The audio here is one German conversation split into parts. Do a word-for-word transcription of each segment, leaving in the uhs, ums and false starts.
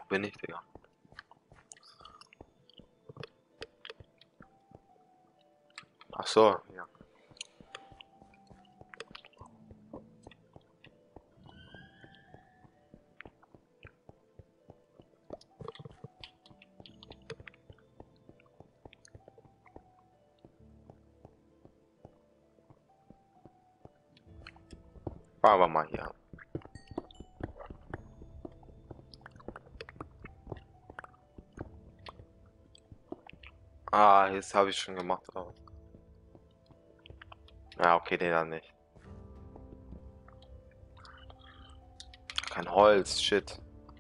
bin ich, Digga? Ach so, ja. Fahren wir mal hier. Ah, jetzt habe ich schon gemacht. Aber... Ja, okay, den dann nicht. Kein Holz, shit.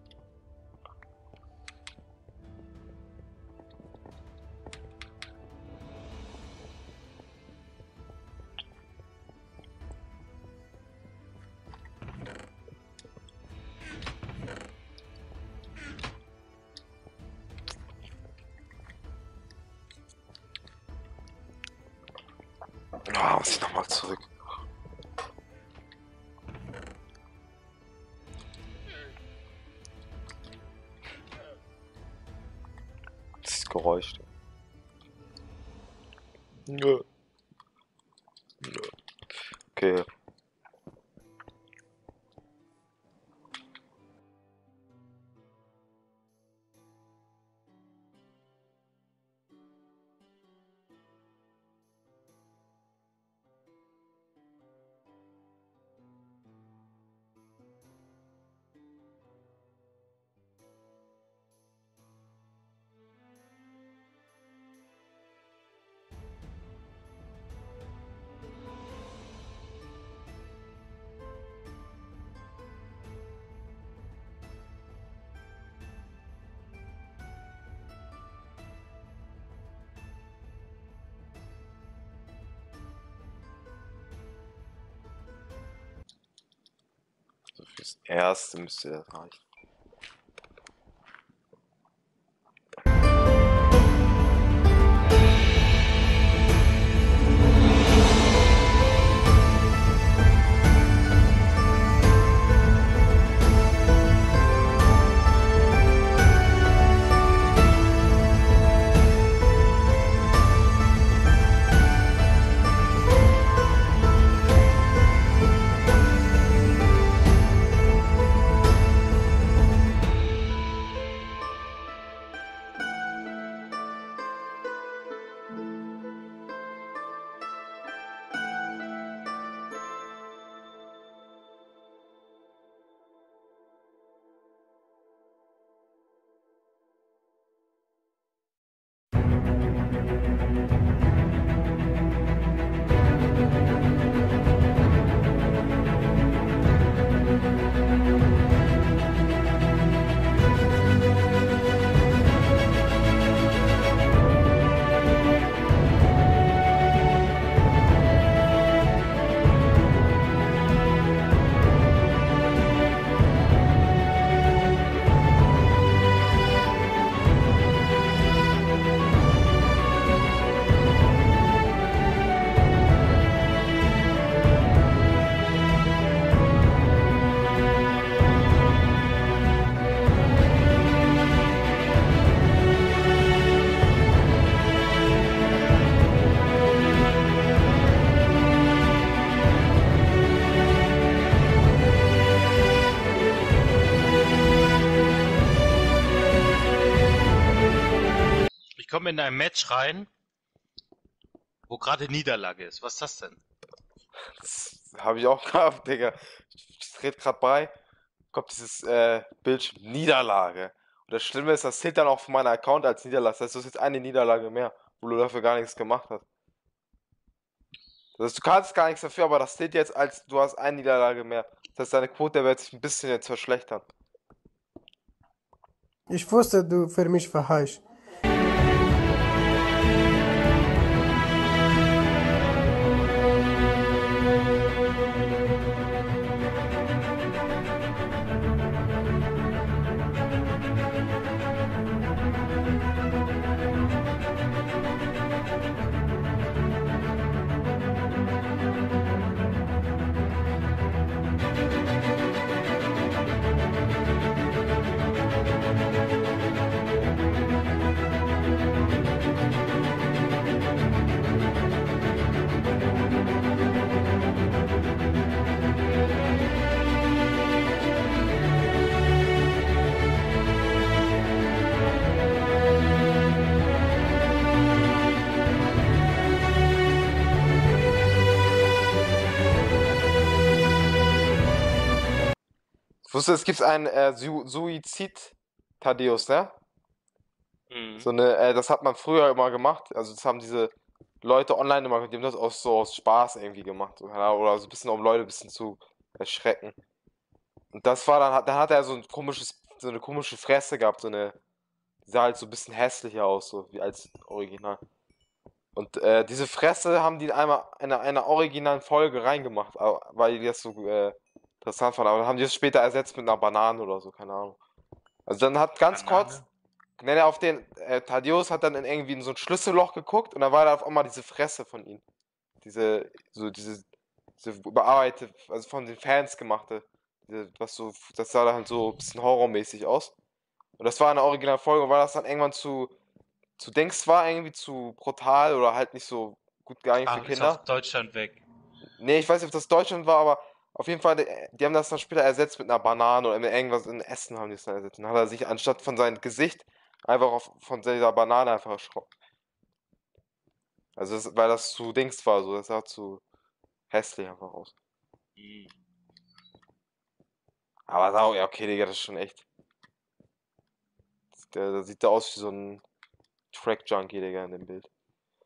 Ah, muss ich nochmal zurück. Das Geräusch. Nö. Nö. Okay. So fürs Erste müsste das reichen. Ich komme in ein Match rein, wo gerade Niederlage ist. Was ist das denn? Das habe ich auch gehabt, Digga. Ich dreht gerade bei, kommt dieses äh, Bildschirm Niederlage. Und das Schlimme ist, das zählt dann auch von meinem Account als Niederlage. Das heißt, du hast jetzt eine Niederlage mehr, wo du dafür gar nichts gemacht hast. Das heißt, du kannst gar nichts dafür, aber das zählt jetzt als, du hast eine Niederlage mehr. Das heißt, deine Quote wird sich ein bisschen jetzt verschlechtern. Ich wusste, du für mich verheißt. Wusstest du, es gibt einen äh, Su Suizid-Thaddeus, ne? Mhm. So eine, äh, das hat man früher immer gemacht. Also das haben diese Leute online immer, die haben das aus so aus Spaß irgendwie gemacht. So, keine Ahnung, oder so ein bisschen, um Leute ein bisschen zu erschrecken. Und das war dann, hat- dann hat er so ein komisches, so eine komische Fresse gehabt, so eine, die sah halt so ein bisschen hässlicher aus, so wie als Original. Und äh, diese Fresse haben die einmal in einer, einer originalen Folge reingemacht, au- weil die das so äh, interessant fanden. Aber dann haben die das später ersetzt mit einer Banane oder so, keine Ahnung. Also dann hat ganz kurz, Banane? ne, ne, auf den, äh, Thaddeus hat dann in irgendwie in so ein Schlüsselloch geguckt und da war da auf einmal diese Fresse von ihm. Diese, so diese, diese überarbeitete, also von den Fans gemachte. Diese, was so, das sah dann halt so ein bisschen horrormäßig aus. Und das war eine Originalfolge, und weil das dann irgendwann zu, zu Dings war, irgendwie zu brutal oder halt nicht so gut geeignet für Ach, ist aus Kinder. Deutschland weg. Nee, ich weiß nicht, ob das Deutschland war, aber auf jeden Fall, die, die haben das dann später ersetzt mit einer Banane oder mit irgendwas in Essen haben die es dann ersetzt. Dann hat er sich anstatt von seinem Gesicht einfach auf, von dieser Banane einfach erschrocken. Also, das, weil das zu Dings war, so, das sah zu hässlich einfach aus. Mhm. Aber sah auch, ja, okay, Digga, das ist schon echt. Der, der sieht da aus wie so ein Track-Junkie, Digga, in dem Bild.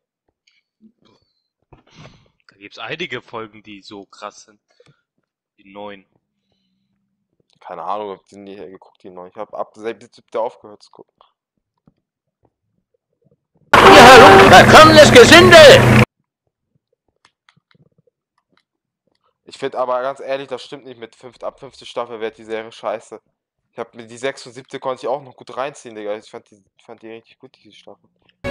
Da gibt's einige Folgen, die so krass sind. Die neuen. Keine Ahnung, ob die nie geguckt, die noch. Ich habe ab der siebte aufgehört zu gucken. Verkommenes Gesindel! Ich finde aber ganz ehrlich, das stimmt nicht mit fünf, ab fünfte Staffel wird die Serie scheiße. Ich habe mir die sechste und siebte konnte ich auch noch gut reinziehen, Digga. Ich fand die, fand die richtig gut, diese Staffel.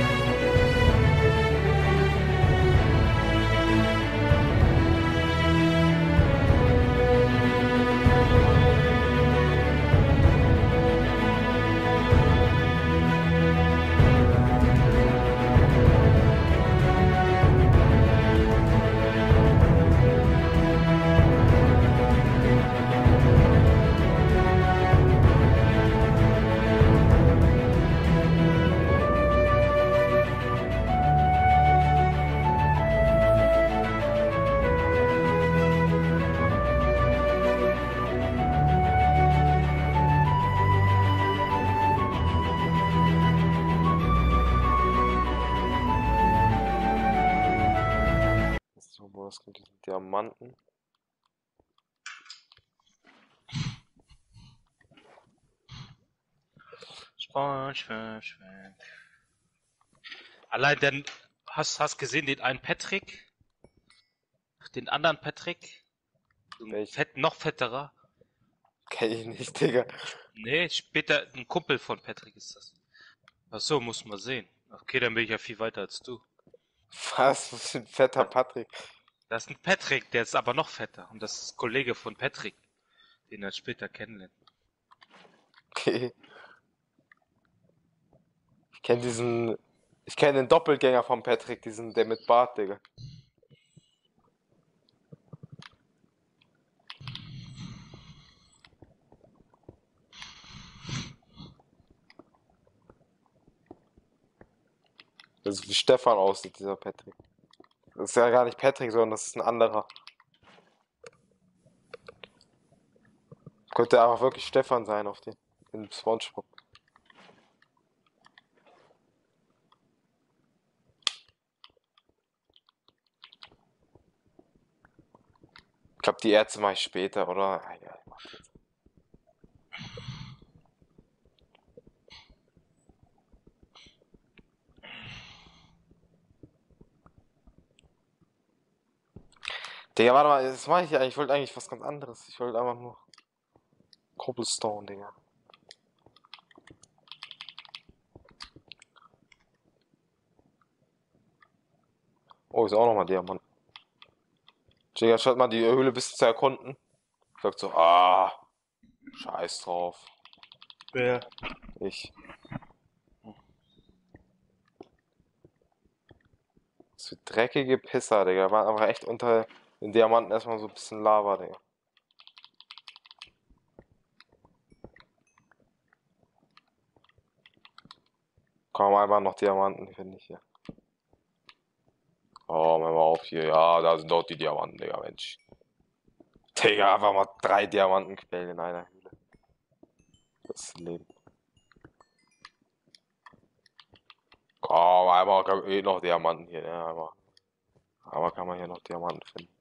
So, wo das mit diesen Diamanten? Schwank, schwank, schwank. Allein denn, hast, hast gesehen den einen Patrick? Den anderen Patrick? So ein Welchen? fett, noch fetterer? Kenn ich nicht, Digga. Nee, später ein Kumpel von Patrick ist das. Ach so, muss man sehen. Okay, dann bin ich ja viel weiter als du. Was? Was für ein fetter Patrick. Das ist ein Patrick, der ist aber noch fetter. Und das ist Kollege von Patrick, den er später kennenlernt. Okay. Ich kenn diesen. Ich kenn den Doppelgänger von Patrick, diesen, der mit Bart, Digga. Der so wie Stefan aussieht, dieser Patrick. Das ist ja gar nicht Patrick, sondern das ist ein anderer. Könnte einfach wirklich Stefan sein auf den. In SpongeBob. Ich glaube, die Ärzte mache ich später, oder? Ah, ja, ich mach jetzt. Digga, warte mal, das mache ich ja. Ich wollte eigentlich was ganz anderes. Ich wollte einfach nur Cobblestone, Digga. Oh, ist auch nochmal Diamant. Digga, statt mal die Höhle ein bisschen zu erkunden. Sagt so, ah, scheiß drauf. Wer? Ich. Was für dreckige Pisser, Digga. Waren einfach echt unter den Diamanten erstmal so ein bisschen Lava, Digga. Komm, einmal noch Diamanten, finde ich hier. Oh, mach mal auf hier. Ja, da sind dort die Diamanten, Digga, Mensch. Digga, einfach mal drei Diamantenquellen in einer Höhle. Das Leben. Komm, einmal kann eh noch Diamanten hier, ne? Einmal, einmal kann man hier noch Diamanten finden.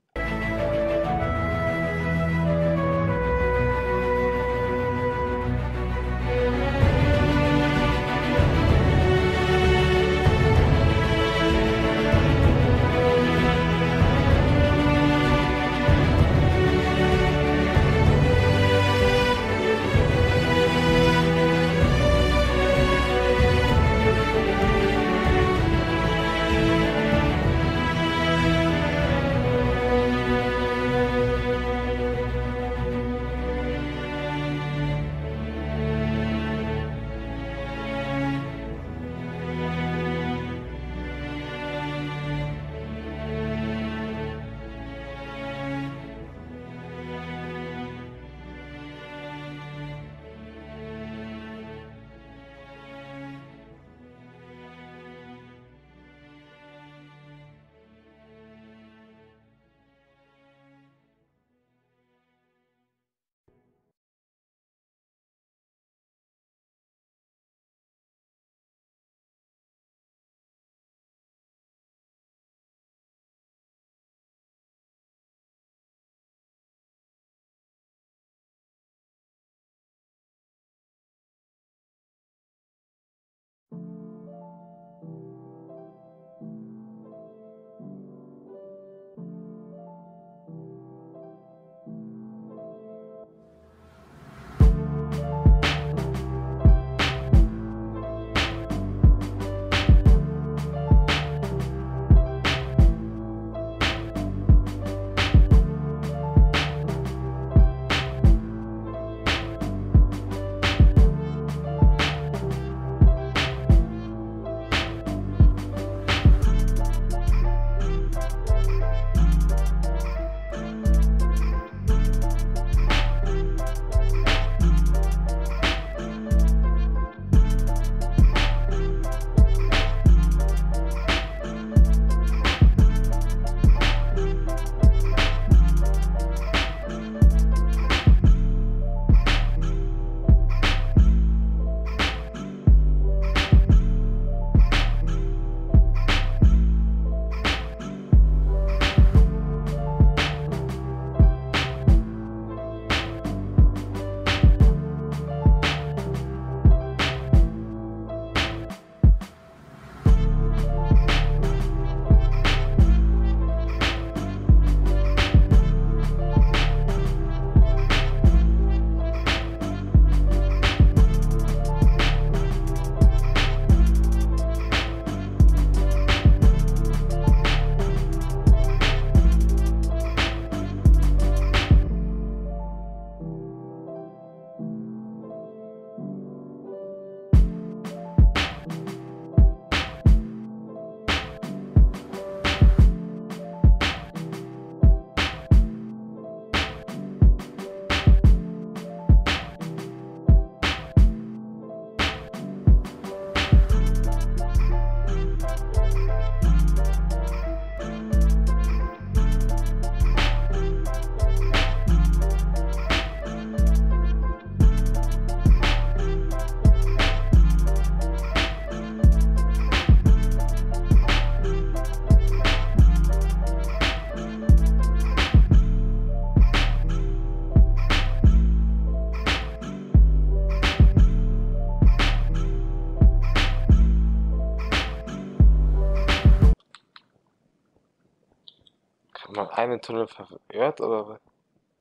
Mal einen Tunnel verirrt, oder was?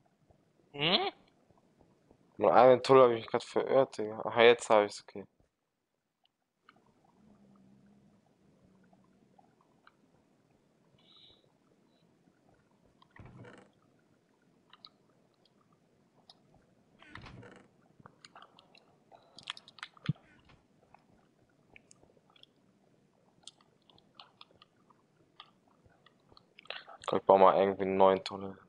Hm? Mal einen Tunnel habe ich mich gerade verirrt, Digga. Ach, jetzt habe ich's, okay. Ich baue mal irgendwie einen neuen Tunnel.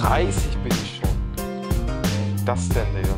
dreißig bin ich schon. Das denn, Digga?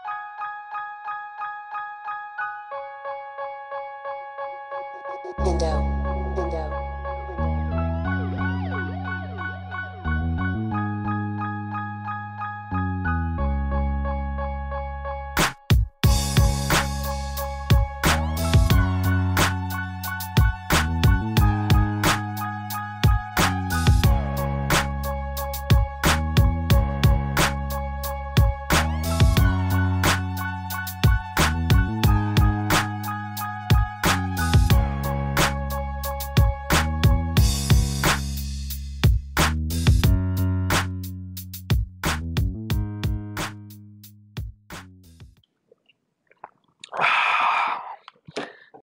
Window.